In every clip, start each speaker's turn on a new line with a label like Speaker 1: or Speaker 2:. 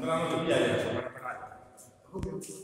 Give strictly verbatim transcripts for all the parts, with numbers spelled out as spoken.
Speaker 1: कराना तो भी आ जाएगा, फटाफट आ जाएगा।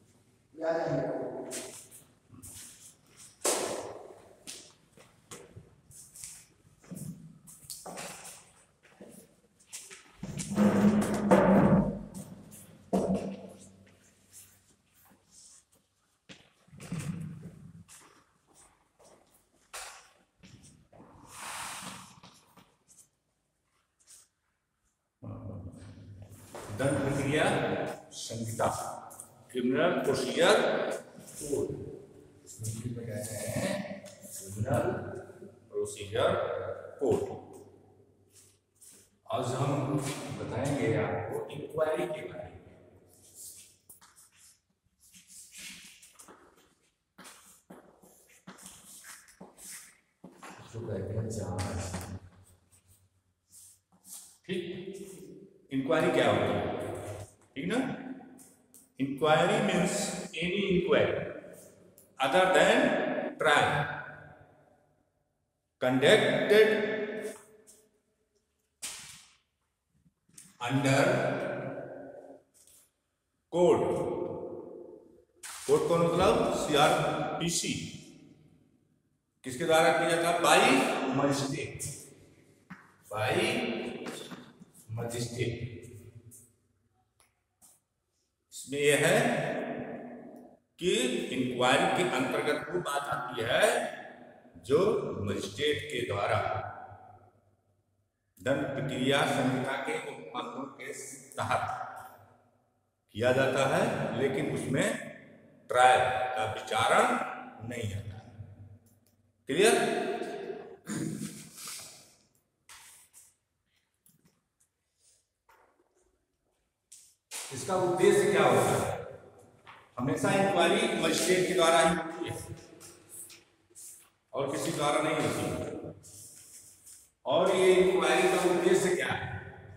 Speaker 1: दंड प्रक्रिया संहिता, क्रिमिनल प्रोसीजर कोड, इसमें कहते हैं क्रिमिनल प्रोसीजर कोड। आज हम बताएंगे आपको इंक्वायरी के बारे में। जो कहते हैं जांच, ठीक। इंक्वायरी क्या होती है, ठीक ना। Inquiry means any inquiry other than trial conducted under code. Code कौन मतलब सीआरपीसी, किसके द्वारा किया जाता है, बाई मजिस्ट्रेट, बाई मजिस्ट्रेट। इसमें यह है कि इंक्वायरी के अंतर्गत वो बात आती है जो मजिस्ट्रेट के द्वारा दंड प्रक्रिया संहिता के उपबंधों के तहत किया जाता है, लेकिन उसमें ट्रायल का विचारण नहीं आता। क्लियर। इसका उद्देश्य क्या होता है, हमेशा इंक्वायरी मजिस्ट्रेट के द्वारा ही होती है और किसी द्वारा नहीं होती। और ये इंक्वायरी का उद्देश्य क्या है,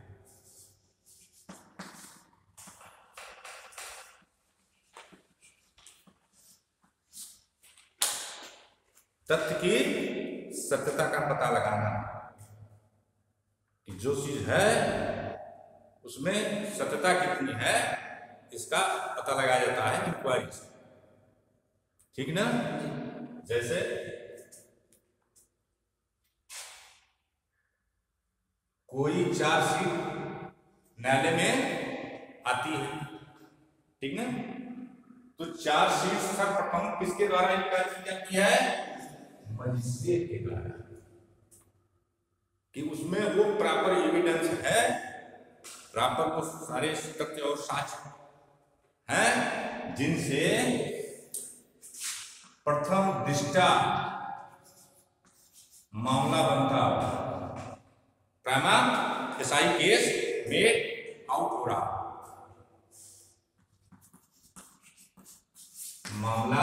Speaker 1: तथ्य की सत्यता का पता लगाना, कि जो चीज है उसमें सत्यता कितनी है इसका पता लगाया जाता है इंक्वायरी से, ठीक ना। जैसे कोई चार्जशीट न्यायालय में आती है, ठीक ना, तो चार्जशीट सर्वप्रथम किसके द्वारा इंक्वायरी की जाती है, मजिस्ट्रेट के द्वारा, कि उसमें वो प्रॉपर एविडेंस है, प्रॉपर वो सारे तथ्य और साक्ष्य हैं जिनसे प्रथम दृष्टा मामला बनता, prima facie case made out हो रहा, मामला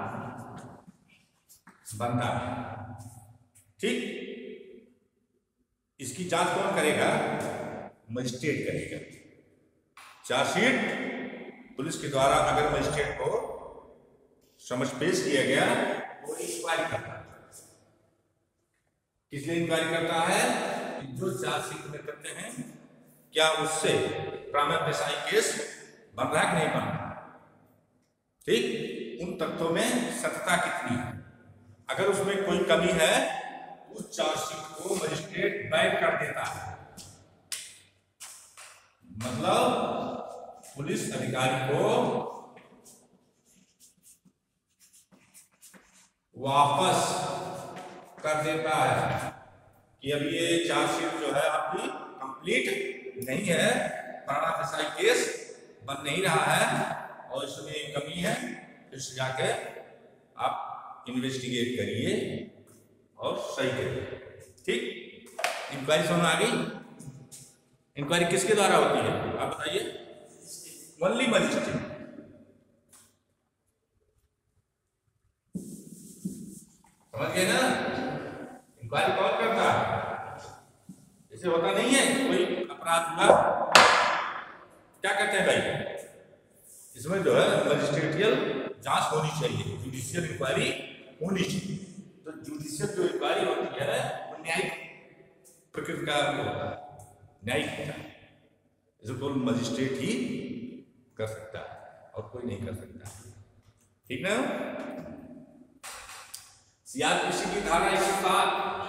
Speaker 1: बनता है, ठीक। इसकी जांच कौन करेगा, मजिस्ट्रेट करेगा। चार्जशीट पुलिस के द्वारा अगर मजिस्ट्रेट को समझ पेश किया गया तो इंक्वायरी करता है। किस लिए इंक्वायरी करता है, जो चार्जशीट में करते हैं क्या उससे प्राइमा फेसाई केस बन रहा है कि नहीं बन रहा, ठीक। उन तथ्यों में सत्यता कितनी है, अगर उसमें कोई कमी है उस चार्जशीट को मजिस्ट्रेट बैक कर देता है, मतलब पुलिस अधिकारी को वापस कर देता है कि अब ये चार्जशीट जो है आपकी कंप्लीट नहीं है, प्राइमा फेसाई केस बन नहीं रहा है और इसमें कमी है, फिर जाके आप इन्वेस्टिगेट करिए और सही करिए, ठीक। इंक्वायरी समझ आ गई। इंक्वायरी किसके द्वारा होती है आप बताइए, ओनली मजिस्ट्रेट, समझ गए ना। इंक्वायरी कौन करता है, जैसे होता नहीं है कोई अपराध हुआ, क्या कहते हैं भाई, इसमें जो है मजिस्ट्रेटियल जांच होनी चाहिए, जुडिशियल इंक्वायरी होनी चाहिए। तो जुडिशियल जो इंक्वायरी होती है वो न्यायिक प्रकृति का होता है, न्यायिक होता है। इसको केवल मजिस्ट्रेट ही कर सकता है और कोई नहीं कर सकता। ठीक ना। सीआरपीसी की धारा एक सौ सात,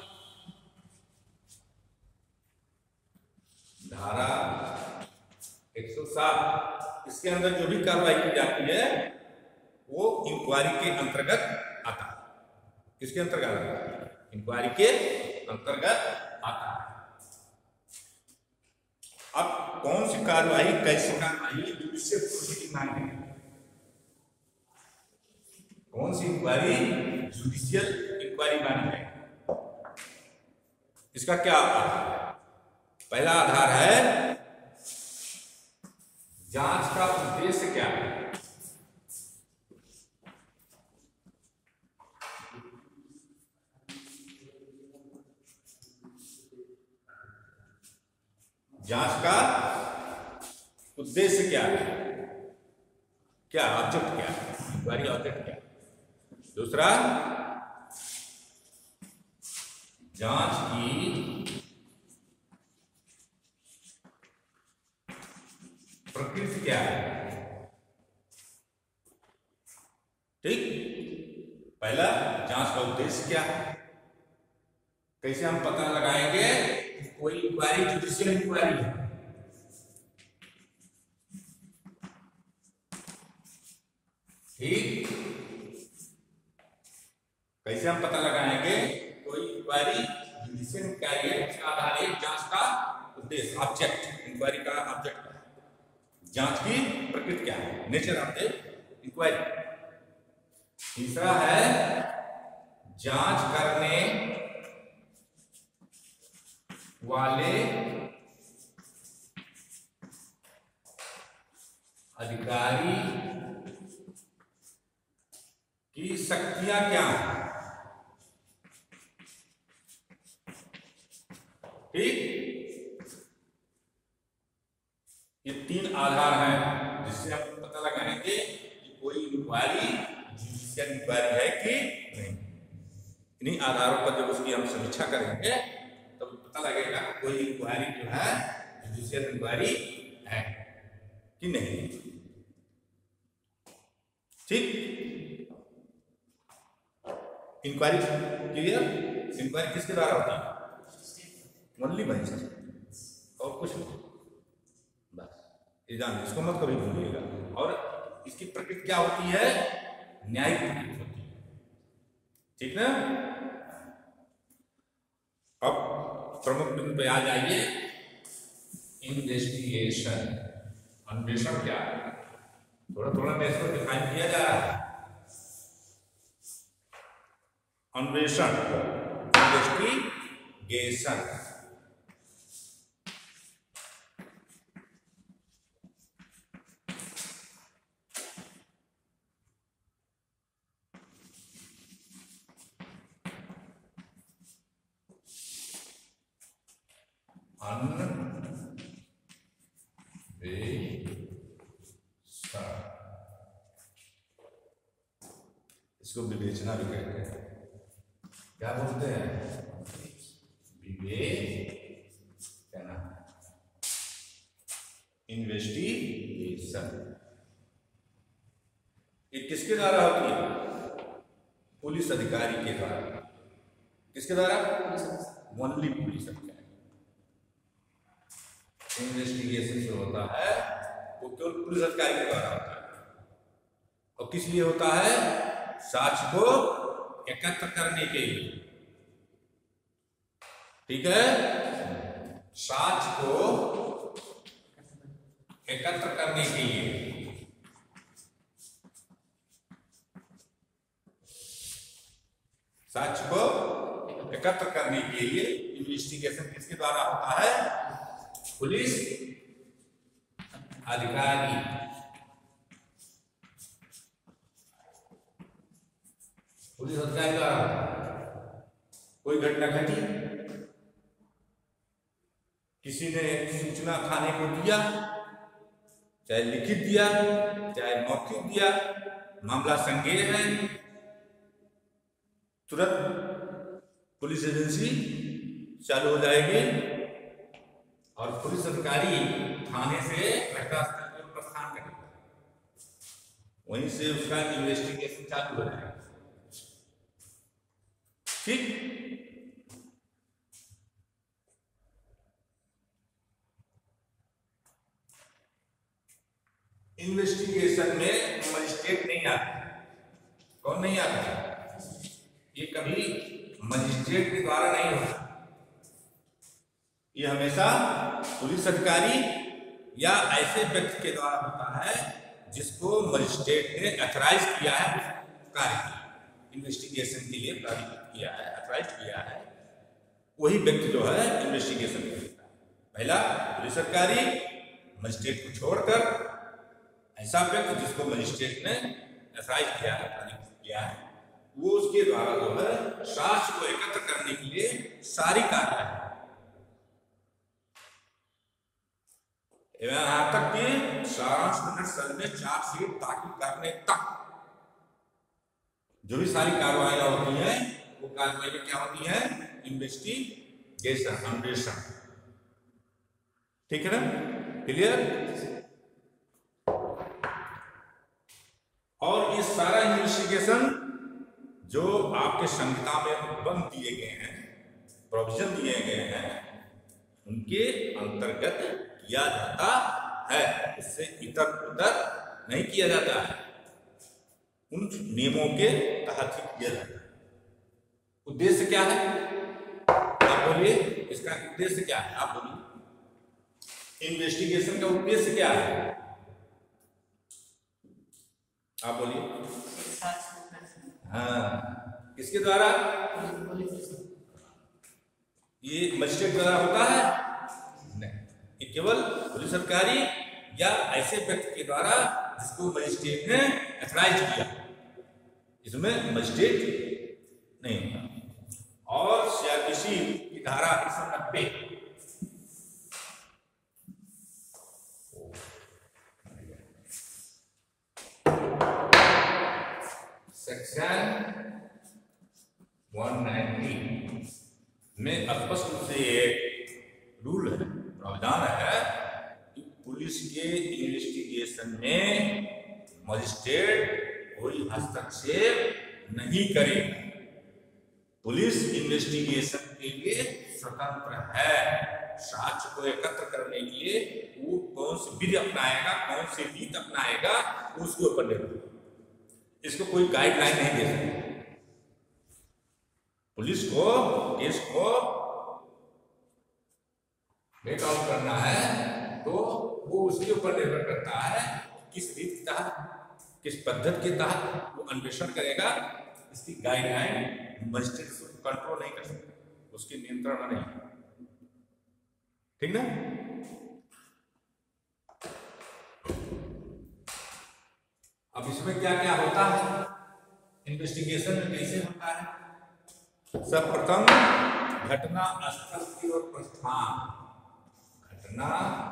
Speaker 1: धारा एक सौ सात, इसके अंदर जो भी कार्रवाई की जाती है वो इंक्वायरी के अंतर्गत आता है। किसके अंतर्गत आता है? इंक्वायरी के अंतर्गत आता है। अब कौन सी कार्रवाई, कैसी कार्रवाई जुडिशियल प्रोसीडिंग मांगेंगे? कौन सी इंक्वायरी जुडिशियल इंक्वायरी मानी जाएगी? इसका क्या आधार है? पहला आधार है जांच का उद्देश्य क्या है। जांच का उद्देश्य क्या है, क्या ऑब्जेक्ट क्या है, इंक्वायरी ऑब्जेक्ट क्या है। दूसरा, जांच की प्रकृति क्या है। ठीक, पहला जांच का उद्देश्य क्या है, कैसे हम पता लगाएंगे कोई इंक्वायरी जुडिशियल इंक्वायरी है। ठीक, कैसे हम पता लगाएंगे कोई इंक्वायरी जुडिशियल इंक्वायरी है, इसका आधार है जांच का उद्देश्य, ऑब्जेक्ट, इंक्वायरी का ऑब्जेक्ट, जांच की प्रकृति क्या है, नेचर ऑफ द इंक्वायरी। तीसरा है जांच करने वाले अधिकारी की शक्तियां क्या हैं। ठीक, ये तीन आधार हैं जिससे हम पता लगाएंगे कि कोई इंक्वायरी जुडिशियल इंक्वायरी है कि नहीं। इन्हीं आधारों पर जब उसकी हम समीक्षा करेंगे तब तो पता लगेगा कोई इंक्वायरी जो है जुडिशियल इंक्वायरी है कि नहीं। ठीक, इंक्वायरी क्लियर। इंक्वायरी किसके द्वारा होती है? ओनली मजिस्ट्रेट और कुछ नहीं, बस ये जान, इसको मत कभी भूलिएगा। और इसकी प्रकृति क्या होती है? न्यायिक प्रकृति होती है। ठीक ना। अब प्रमुख बिंदु पे आ जाइए। इन्वेस्टिगेशन, अन्वेषण क्या है? थोड़ा थोड़ा मैं इसको डिफाइन किया जा रहा है। अन्वेषण, इन्वेस्टिगेशन, अन्वेषण, इसको विवेचना भी कहते हैं। क्या बोलते हैं? विवेचना, इन्वेस्टिगेशन। ये किसके द्वारा होती है? पुलिस अधिकारी के द्वारा। किसके द्वारा? ओनली पुलिस अधिकारी। इन्वेस्टिगेशन जो होता है वो केवल पुलिस अधिकारी के द्वारा होता है। और किस लिए होता है? साक्ष्य को एकत्र करने के लिए। ठीक है, साक्ष्य को एकत्र करने के लिए। साक्ष्य को एकत्र करने के लिए इन्वेस्टिगेशन किसके द्वारा होता है? पुलिस अधिकारी। पुलिस अधिकारी द्वारा कोई घटना घटी, किसी ने सूचना थाने को दिया, चाहे लिखित दिया चाहे मौखिक दिया, मामला संज्ञेय है, तुरंत पुलिस एजेंसी चालू हो जाएगी और पुलिस अधिकारी थाने से घटनास्थल पर प्रस्थान करेगा, वहीं से उसका इन्वेस्टिगेशन चालू हो जाएगा। ठीक, इन्वेस्टिगेशन में मजिस्ट्रेट नहीं आता। कौन नहीं आता? ये कभी मजिस्ट्रेट के द्वारा नहीं होता, ये हमेशा पुलिस अधिकारी या ऐसे व्यक्ति के द्वारा होता है जिसको मजिस्ट्रेट ने अथराइज किया है कार्य इन्वेस्टिगेशन के लिए प्राधिकृत किया है, अथराइज किया है, वही व्यक्ति जो है इन्वेस्टिगेशन करता है। पहला पुलिस अधिकारी, मजिस्ट्रेट को छोड़कर ऐसा व्यक्ति जिसको मजिस्ट्रेट ने अथराइज किया है, प्राधिकृत किया है, वो उसके द्वारा जो है साक्ष्य को एकत्र करने के लिए सारी कार्रवाई, यहां तक कि सारांश मिनट सल में चार्जशीट दाखिल करने तक जो भी सारी कार्रवाइयां होती हैं वो कार्रवाई क्या होती है? इन्वेस्टिगेशन, अन्वेषण। ठीक है ना? क्लियर? और ये सारा इन्वेस्टिगेशन जो आपके संहिता में बंद दिए गए हैं, प्रोविजन दिए गए हैं, उनके अंतर्गत किया जाता है, इससे इधर उधर नहीं किया जाता है, उन नियमों के तहत ही किया जाता है। उद्देश्य क्या है? आप बोलिए, इसका उद्देश्य क्या है? आप बोलिए, इन्वेस्टिगेशन का उद्देश्य क्या है? आप बोलिए। हाँ, किसके द्वारा? ये मजिस्ट्रेट द्वारा होता है? नहीं, ये केवल पुलिस अधिकारी या ऐसे व्यक्ति के द्वारा जिसको मजिस्ट्रेट ने अथराइज किया, इसमें मजिस्ट्रेट नहीं होता। और सीआरपीसी की धारा एक सौ नब्बे सेक्शन एक सौ नब्बे में स्पष्ट रूप से एक रूल है, प्रावधान है कि पुलिस के इन्वेस्टिगेशन में मजिस्ट्रेट कोई हस्तक्षेप नहीं करेगा। पुलिस इन्वेस्टिगेशन के लिए स्वतंत्र है, साक्ष्य को एकत्र करने के लिए वो कौन सी विधि अपनाएगा, कौन सी रीत अपनाएगा, उसके ऊपर निर्भर, इसको कोई गाइडलाइन नहीं दे सकता। पुलिस को केस को मेक आउट करना है तो वो उसके ऊपर निर्भर करता है किस रीत के तहत, किस पद्धति के तहत वो अन्वेषण करेगा। इसकी गाइडलाइन मजिस्ट्रेट कंट्रोल नहीं कर सकता, उसके नियंत्रण में नहीं। ठीक ना? अब इसमें क्या क्या होता है, इन्वेस्टिगेशन में कैसे होता है? सर्वप्रथम घटना स्थल की ओर प्रस्थान, घटना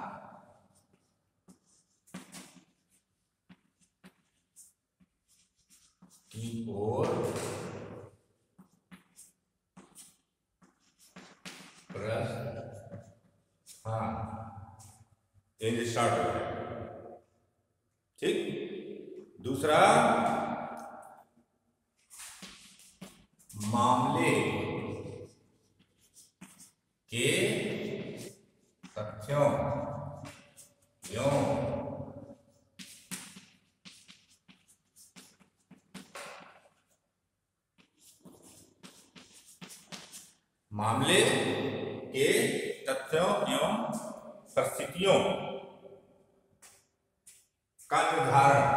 Speaker 1: की ओर प्रस्थान, ये स्टार्ट हो गया। ठीक। दूसरा, मामले के तथ्यों एवं मामले के तथ्यों एवं परिस्थितियों का निर्धारण।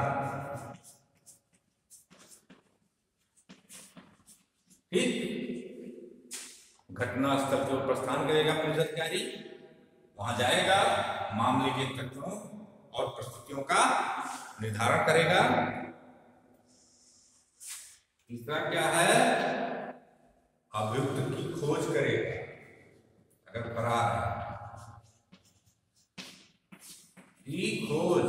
Speaker 1: ठीक। घटनास्थल पर प्रस्थान करेगा पुलिस अधिकारी, वहां जाएगा, मामले के तथ्यों और परिस्थितियों का निर्धारण करेगा। तीसरा क्या है? अभियुक्त की खोज करेगा, अगर फरार है की खोज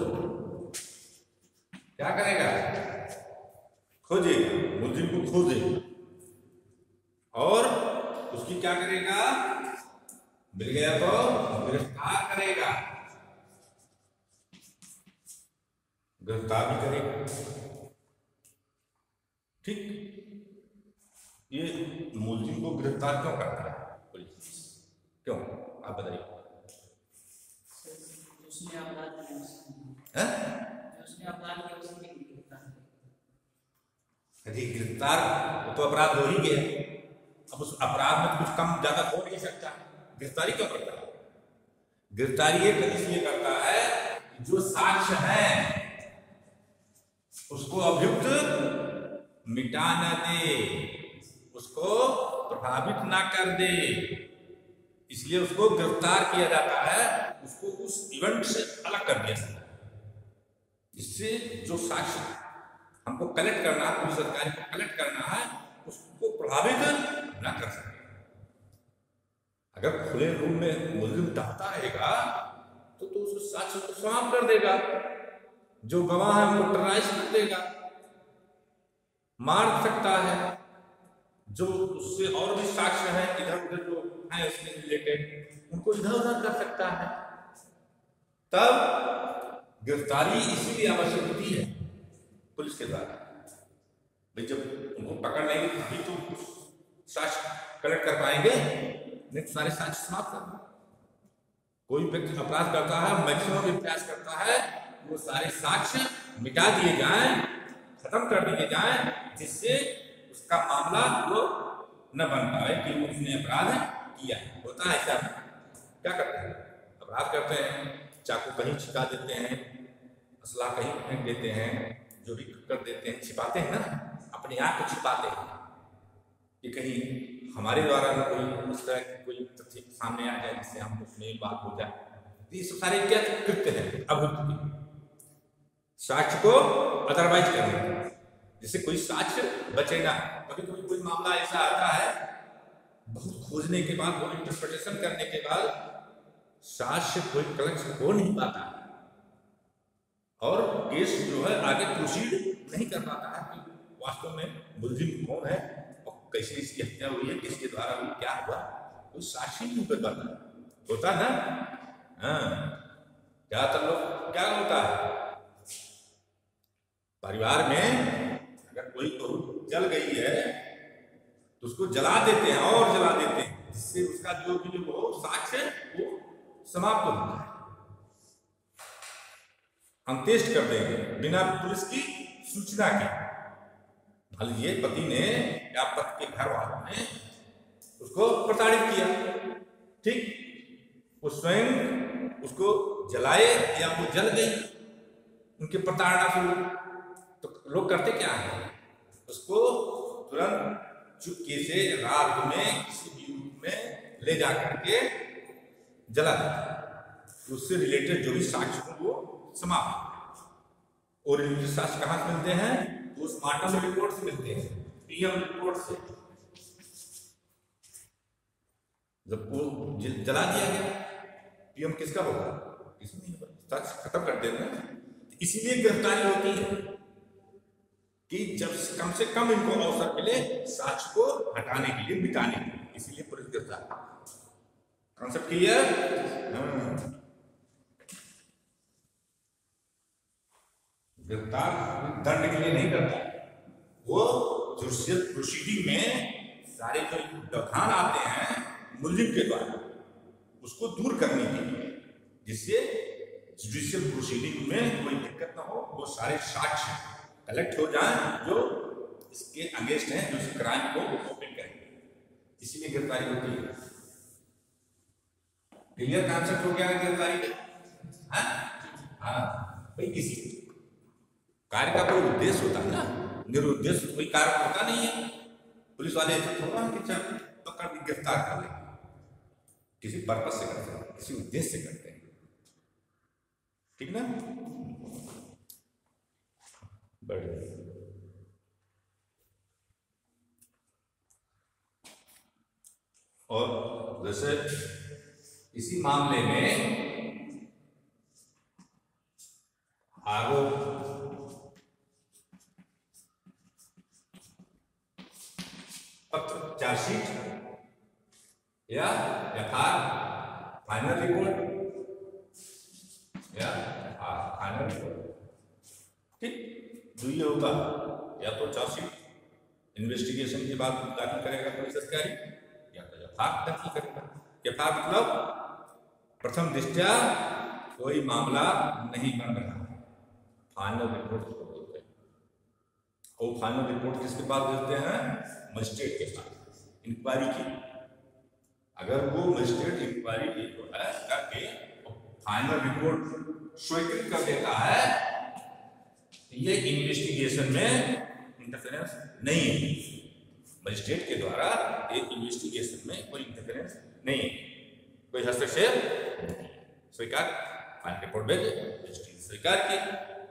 Speaker 1: क्या करेगा? खोजेगा, मुलजिम को खोजेगा और उसकी क्या करेगा? मिल गया तो गिरफ्तार गिरफ्तार करेगा, गिरफ्तार भी करेगा। ठीक, ये मुलजिम को गिरफ्तार क्यों करता है पुलिस? क्यों, आप बताइए। अरे गिरफ्तार, वो तो अपराध हो ही गया, अब उस अपराध में कुछ कम ज्यादा हो नहीं सकता, गिरफ्तारी क्यों करता है? गिरफ्तारी ये इसलिए करता है जो साक्ष्य है उसको अभियुक्त मिटा न दे, उसको प्रभावित ना कर दे, इसलिए उसको गिरफ्तार किया जाता है, उसको उस इवेंट से अलग कर दिया जाता है, जिससे जो साक्ष्य हमको कलेक्ट करना है, पुलिस अधिकारी को कलेक्ट करना है, उसको प्रभावित ना कर सके। अगर खुले रूम में मुलजिम डरता रहेगा तो तो उस साक्ष्य को समाप्त कर देगा, जो गवाह है उनको टर्राइज कर देगा, मार सकता है, जो उससे और भी साक्ष्य है इधर उधर जो है उससे रिलेटेड उनको इधर उधर कर सकता है। तब गिरफ्तारी इसीलिए आवश्यक होती है पुलिस के द्वारा, भाई जब उनको पकड़ लेंगे तभी तो साक्ष्य कलेक्ट कर पाएंगे, नहीं तो सारे साक्ष्य समाप्त कर देंगे। कोई व्यक्ति अपराध करता है, मैक्सिमम प्रयास करता है वो सारे साक्ष्य मिटा दिए जाएं, खत्म कर दिए जाएं, जिससे उसका मामला वो न बन पाए कि उसने अपराध किया है। होता है क्या, क्या करते हैं, अपराध करते हैं, चाकू कहीं छिपा देते हैं, असला कहीं फेंक देते हैं, जो भी कर देते हैं, छिपाते हैं ना, अपने आप को छिपाते हैं कि कहीं हमारे द्वारा ना कोई इस तरह की कोई तथ्य सामने आ जाए जिससे हम उसमें बात हो जाए। ये सब सारे क्या कृत्य हैं अभियुक्त, साक्ष्य को अदरवाइज करने, जिससे कोई साक्ष्य बचे ना। कभी कभी कोई मामला ऐसा आता है, बहुत खोजने के बाद, बहुत इंटरप्रिटेशन करने के बाद साक्ष्य कोई कलेक्ट हो नहीं पाता और केस जो है आगे प्रोसीड नहीं कर पाता है कि वास्तव में मुलजिम कौन है और कैसे इसकी हत्या हुई है, किसके द्वारा हुई, क्या हुआ, कोई साक्ष्य नहीं कर पाता। होता ना, हाँ, ज्यादातर लोग क्या होता है, परिवार में अगर कोई बहू जल गई है तो उसको जला देते हैं और जला देते हैं, जिससे उसका जो भी वो साक्ष्य वो समाप्त होता है, अंत्येष्ट कर देंगे बिना पुलिस की सूचना के। मान लीजिए पति ने या पति के घर वालों ने उसको प्रताड़ित किया, ठीक, वो स्वयं उसको जलाए या वो जल गई उनके प्रताड़ना से, तो लोग करते क्या है, उसको तुरंत चुपके से रात में किसी भी रूप में ले जा करके जला देते, उससे रिलेटेड जो भी साक्ष्य हो वो समाप्त। और रिलेटेड साक्ष्य कहाँ से मिलते हैं, पोस्टमार्टम रिपोर्ट से मिलते हैं, पीएम रिपोर्ट से। जब वो जला दिया गया, पीएम किसका होगा, किसी नहीं होगा, साक्ष्य खत्म कर देते हैं। इसीलिए गिरफ्तारी होती है कि जब कम से कम इनको अवसर मिले साक्ष्य को हटाने के लिए, मिटाने के लिए, इसीलिए पुलिस गिरफ्तार। Concept clear? गिरफ्तार दंड के लिए नहीं करता, वो जुडिशियल प्रोसीडिंग में सारे जो व्यवधान आते हैं मुलजिम के द्वारा उसको दूर करने के लिए, जिससे जुडिशियल प्रोसीडिंग में कोई दिक्कत ना हो, वो सारे साक्ष्य कलेक्ट हो जाए जो इसके अगेंस्ट हैं, जो इस क्राइम को ओपन करेंगे, इसीलिए गिरफ्तारी होती है। क्लियर कॉन्सेप्ट हो गया गिरफ्तारी का? हाँ हाँ, भाई किसी कार्य का कोई उद्देश्य होता है ना, निरुद्देश्य कोई कार्य होता नहीं है। पुलिस वाले ऐसे थोड़ा कि चल पकड़ के गिरफ्तार कर लेंगे, किसी पर्पस से करते हैं, किसी उद्देश्य से करते हैं, ठीक ना? बढ़िया। और जैसे इसी मामले में आरोप पत्र, चार्जशीट या FIR, final report final report. ठीक, जो ये होगा या तो चार्जशीट इन्वेस्टिगेशन के बाद दाखिल करेगा पुलिस अधिकारी, या तो यथार्थ दाखिल करेगा। यथार्थ मतलब प्रथम दृष्टया कोई मामला नहीं बन रहा है, फाइनल रिपोर्ट को बोलते हैं। वो फाइनल रिपोर्ट किसके पास भेजते हैं? मजिस्ट्रेट के साथ इंक्वायरी की। अगर वो मजिस्ट्रेट इंक्वायरी की जो है करके फाइनल रिपोर्ट स्वीकृत कर देता है, ये इन्वेस्टिगेशन में इंटरफेरेंस नहीं है। मजिस्ट्रेट के द्वारा एक इन्वेस्टिगेशन में कोई इंटरफेरेंस नहीं है, कोई हस्तक्षेप स्वीकार। फाइनल रिपोर्ट भेजे, मजिस्ट्रेट स्वीकार की।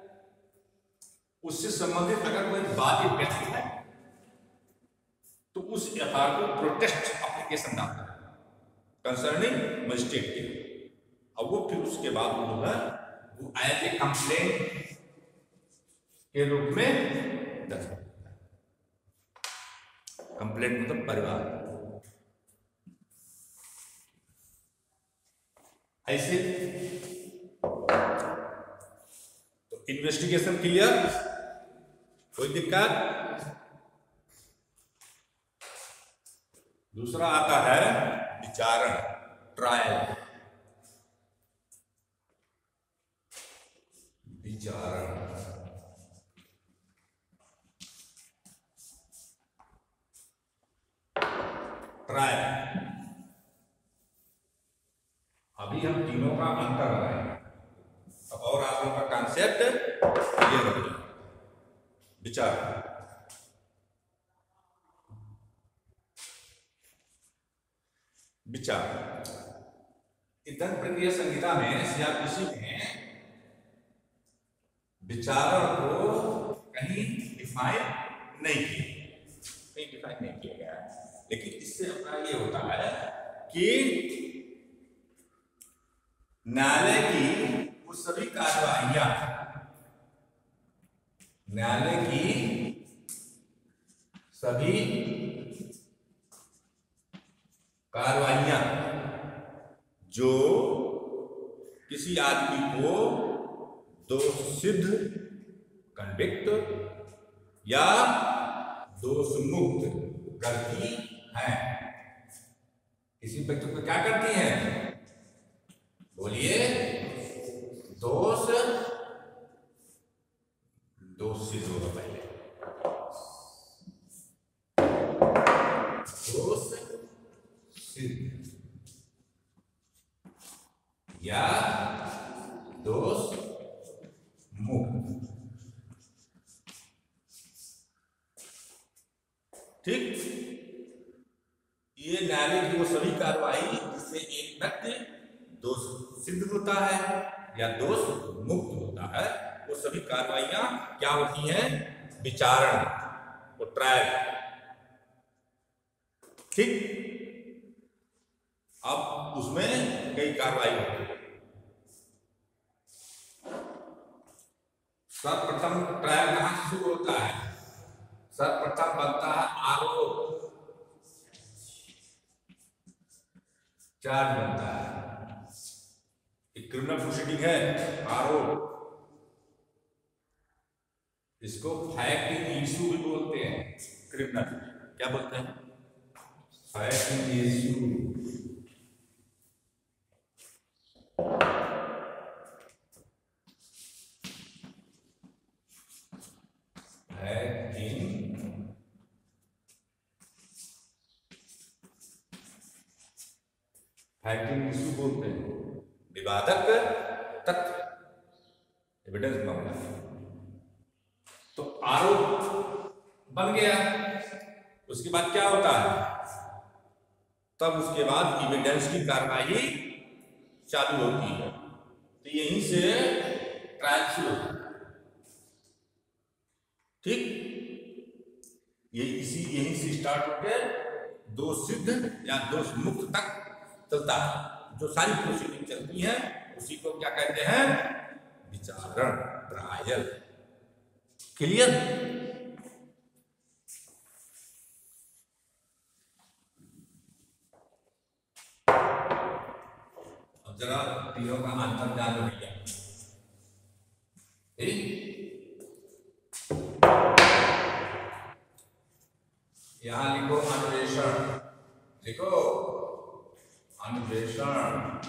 Speaker 1: उससे संबंधित अगर कोई बाधित व्यक्ति है तो उस एफ आई आर को प्रोटेस्ट एप्लीकेशन डालता है कंसर्निंग मजिस्ट्रेट के, और वो फिर उसके बाद जो है वो एज ए कंप्लेंट के रूप में दर्ज करता है। कंप्लेंट मतलब परिवार। ऐसे तो इन्वेस्टिगेशन क्लियर, कोई दिक्कत। दूसरा आता है विचारण, ट्रायल। विचारण ट्रायल, अभी हम तीनों का अंतर लगाएंगे और आप लोगों का कॉन्सेप्ट ये होगा। विचार विचार दंड प्रक्रिया संहिता में सीआरपीसी में विचारण को कहीं डिफाइन नहीं किया, कहीं डिफाइन नहीं किया गया है। लेकिन इससे अपना ये होता है कि न्यायालय की वो सभी कार्रवाइयां, न्यायालय की सभी कार्रवाइयां जो किसी आदमी को दोष सिद्ध, कन्विक्ट या दोष मुक्त करती हैं, किसी व्यक्ति को क्या करती हैं? बोलिए, दोष दोष सिद्ध होगा पहले, दोष सिद्ध या दोष मुक्त। ठीक, ये न्यायालय की वो सभी कार्रवाई जिससे एक व्यक्ति दोष सिद्ध होता है या दोष मुक्त होता है, वो सभी कार्रवाइयां क्या होती हैं? विचारण, वो ट्रायल। ठीक, अब उसमें कई कार्रवाई होती है। सर्वप्रथम ट्रायल कहां से शुरू होता है? सर्वप्रथम बनता है आरोप, चार्ज बनता है। एक क्रिमिनल प्रोसीडिंग है, आरोप, इसको फैक्ट इशू भी बोलते हैं। क्रिमिनल क्या बोलते हैं? Fact issue. फैक्टिंग इशू बोलते हैं, विवादक तथ्य, एविडेंस मामला। तो आरोप बन गया, उसके बाद क्या होता है? तब उसके बाद एविडेंस की कार्रवाई चालू होती है। तो यहीं से ट्रायल शुरू होता है। ठीक, ये इसी यहीं से स्टार्ट होकर दोष सिद्ध या दोष मुक्त तक चलता है। जो सारी प्रोसीडिंग चलती है उसी को क्या कहते हैं? विचारण, ट्रायल। क्लियर? अब जरा तीनों का अंतर जान लीजिए। यहां लिखो अन्वेषण, लिखो अन्वेषण।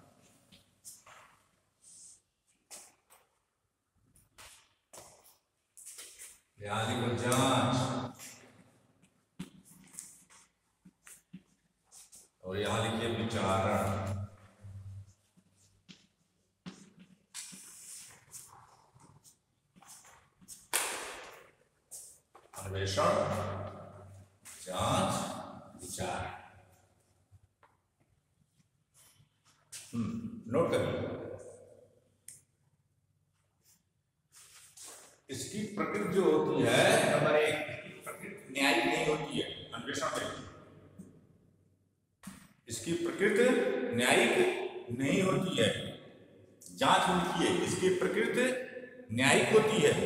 Speaker 1: यहां लिखो जांच, और यहां लिखिए विचारण। अन्वेषण, जांच, विचार। हम्म नोट करिए। इसकी प्रकृति जो होती है, नंबर एक, इसकी प्रकृति न्यायिक नहीं होती है। अन्वेषण में इसकी प्रकृति न्यायिक नहीं होती है। जांच में लिखिए, इसकी प्रकृति न्यायिक होती है।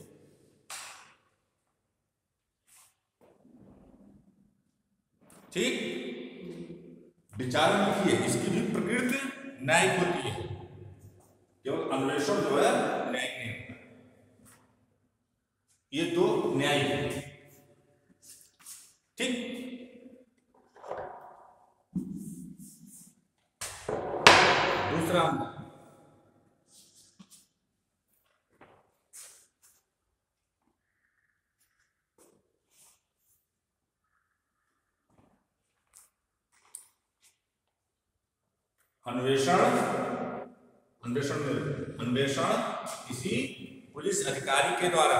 Speaker 1: ठीक। विचार में लिखिए, इसकी भी प्रकृति न्यायिक होती है। केवल अन्वेषण जो है न्यायिक नहीं होता। ये दो न्यायिक है। ठीक। दूसरा अन्वेषण, अन्वेषण अन्वेषण किसी पुलिस अधिकारी के द्वारा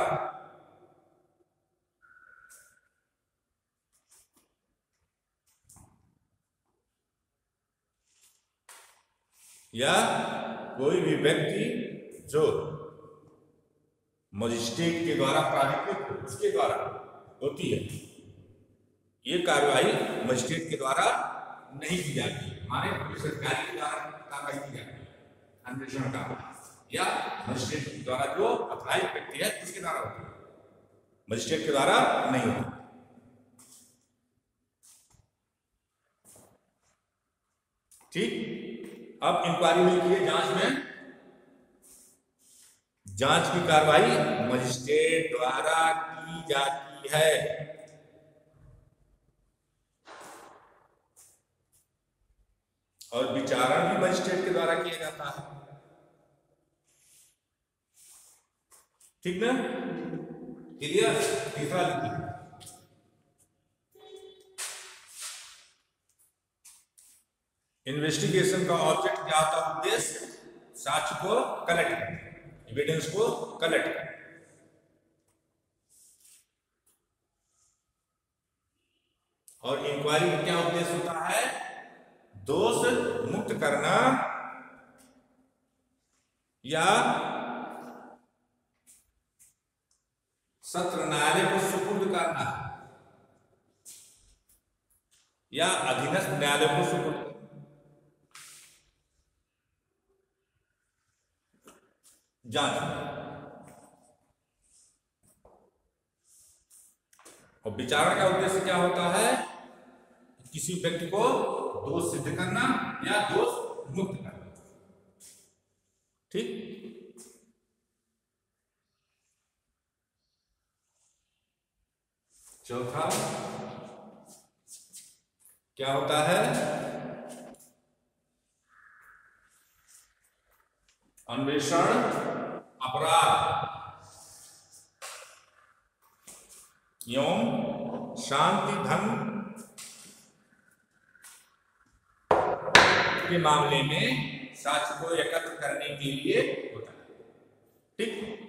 Speaker 1: या कोई भी व्यक्ति जो मजिस्ट्रेट के द्वारा प्राधिकृत, उसके द्वारा होती है। ये कार्रवाई मजिस्ट्रेट के द्वारा नहीं की जाती है, हमारे पुलिस अधिकारी के द्वारा कार्रवाई की जाती है। अन्वेषण का या मजिस्ट्रेट के द्वारा जो अप्लाई व्यक्ति है उसके द्वारा होती है, मजिस्ट्रेट के द्वारा नहीं होती। ठीक। अब इंक्वायरी में लिखिए, जांच में जांच की कार्रवाई मजिस्ट्रेट द्वारा की जाती है। और विचारण भी मजिस्ट्रेट के द्वारा किया जाता है। ठीक ना? क्लियर? तीसरा लिखिए, इन्वेस्टिगेशन का ऑब्जेक्ट क्या होता है? उद्देश्य साक्ष्य को कलेक्ट करना, एविडेंस को कलेक्ट करना। और इंक्वायरी का क्या उद्देश्य होता है? दोष मुक्त करना या सत्र न्यायालय को सुपुर्द करना या अधीनस्थ न्यायालय को सुपुर्द करना। जांच और विचारण का उद्देश्य क्या होता है? किसी व्यक्ति को दोष सिद्ध करना या दोष मुक्त करना। ठीक। चौथा क्या होता है? अन्वेषण अपराध एवं शांति भंग के मामले में साक्ष्य को एकत्र करने के लिए होता है। ठीक।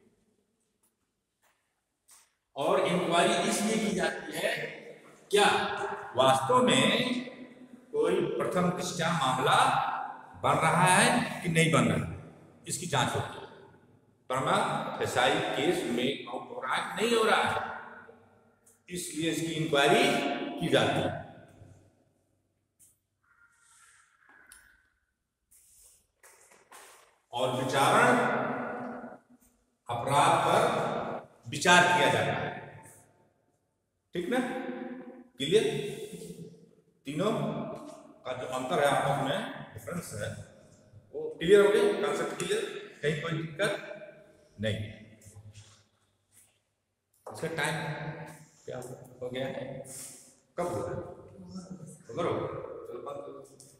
Speaker 1: और इंक्वायरी इसलिए की जाती है, क्या वास्तव में कोई प्रथम दृष्टया मामला बन रहा है कि नहीं बन रहा है, इसकी जांच होती है। परमा फसाई केस में हो रहा है नहीं हो रहा है, इसलिए इसकी इंक्वायरी की जाती है। और विचारण अपराध पर विचार किया जाता है। ठीक ना? क्लियर? तीनों का जो अंतर है आपस में, डिफरेंस है, वो क्लियर हो गया? Concept clear? कहीं कोई दिक्कत नहीं? इसका टाइम क्या
Speaker 2: क्या हो गया है?
Speaker 1: कब हुआ है? करो चलो बंद करो।